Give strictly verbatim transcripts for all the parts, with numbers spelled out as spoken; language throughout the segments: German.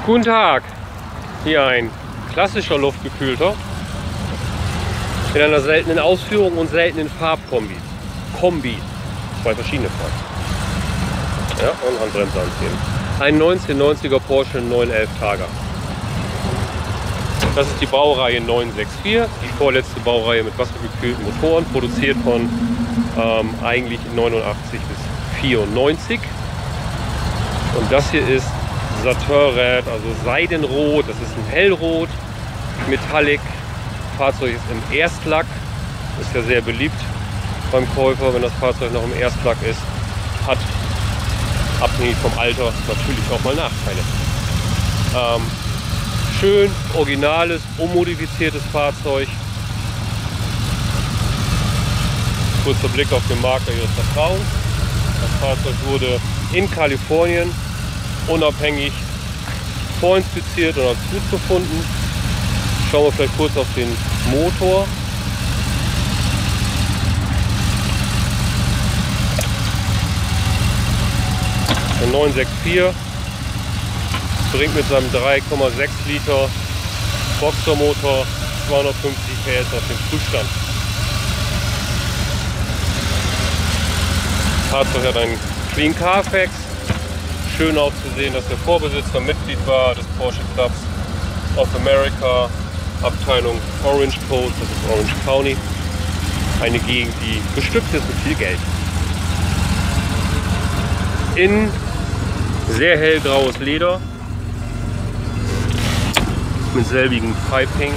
Guten Tag, hier ein klassischer luftgekühlter in einer seltenen Ausführung und seltenen Farbkombi. Kombi, zwei verschiedene Farben. Ja, und Handbremse anziehen. Ein neunzehnhundertneunziger Porsche neun elf Targa. Das ist die Baureihe neun sechs vier, die vorletzte Baureihe mit wassergekühlten Motoren, produziert von ähm, eigentlich neunundachtzig bis vierundneunzig. Und das hier ist Satin Red, also Seidenrot, das ist ein Hellrot, Metallic. Fahrzeug ist im Erstlack, ist ja sehr beliebt beim Käufer, wenn das Fahrzeug noch im Erstlack ist. Hat, abhängig vom Alter, natürlich auch mal Nachteile. Ähm, schön, originales, unmodifiziertes Fahrzeug. Kurzer Blick auf den Marker Ihres Vertrauens. Das Fahrzeug wurde in Kalifornien unabhängig vorinspiziert und als gut befunden. Schauen wir vielleicht kurz auf den Motor. Der neun sechs vier bringt mit seinem drei Komma sechs Liter Boxermotor zweihundertfünfzig P S auf den Prüfstand. Das Fahrzeug hat einen Clean Carfax. Schön auch zu sehen, dass der Vorbesitzer Mitglied war des Porsche Clubs of America, Abteilung Orange Coast, das ist Orange County. Eine Gegend, die bestückt ist mit viel Geld. In sehr hellgraues Leder mit selbigem Piping.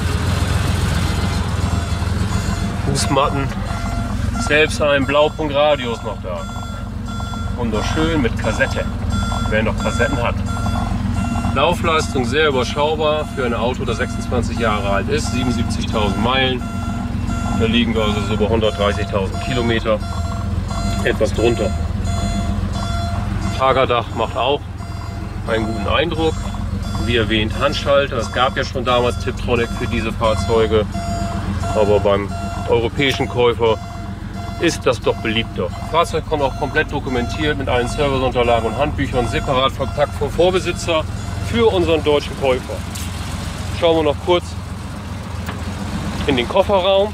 Fußmatten, selbst ein Blaupunkt-Radius noch da. Wunderschön mit Kassette, wer noch Kassetten hat. Laufleistung sehr überschaubar für ein Auto, das sechsundzwanzig Jahre alt ist, siebenundsiebzigtausend Meilen. Da liegen wir also so bei hundertdreißigtausend Kilometer, etwas drunter. Targadach macht auch einen guten Eindruck. Wie erwähnt, Handschalter. Es gab ja schon damals Tiptronic für diese Fahrzeuge, aber beim europäischen Käufer ist das doch beliebter. Das Fahrzeug kommt auch komplett dokumentiert mit allen Serviceunterlagen und Handbüchern, separat verpackt vom Vorbesitzer für unseren deutschen Käufer. Schauen wir noch kurz in den Kofferraum.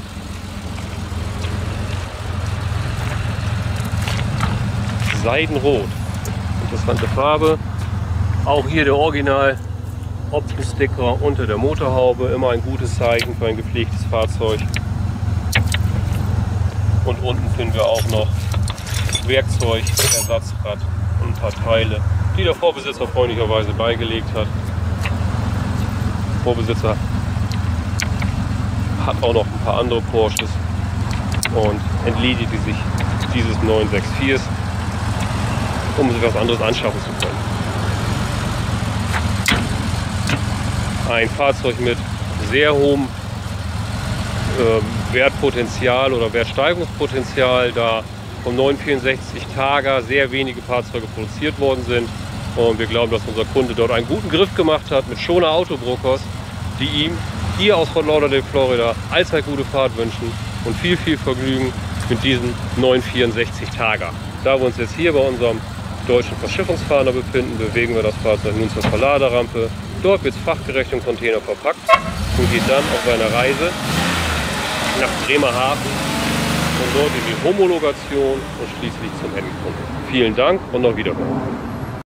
Seidenrot, interessante Farbe. Auch hier der Original Optensticker unter der Motorhaube, immer ein gutes Zeichen für ein gepflegtes Fahrzeug. Und unten finden wir auch noch Werkzeug, Ersatzrad und ein paar Teile, die der Vorbesitzer freundlicherweise beigelegt hat. Der Vorbesitzer hat auch noch ein paar andere Porsches und entledigte sich dieses neun sechs vier, um sich was anderes anschaffen zu können. Ein Fahrzeug mit sehr hohem äh, Wertpotenzial oder Wertsteigerungspotenzial, da vom neun vierundsechzig Targa sehr wenige Fahrzeuge produziert worden sind. Und wir glauben, dass unser Kunde dort einen guten Griff gemacht hat mit Schoner Autobrokers, die ihm hier aus Fort Lauderdale, Florida, allzeit gute Fahrt wünschen und viel, viel Vergnügen mit diesem neun vierundsechzig Targa. Da wir uns jetzt hier bei unserem deutschen Verschiffungsfahnder befinden, bewegen wir das Fahrzeug nun zur Verladerampe. Dort wird es fachgerecht im Container verpackt und geht dann auf seine Reise nach Bremerhaven und dort in die Homologation und schließlich zum Endkunden. Vielen Dank und auf Wiedersehen.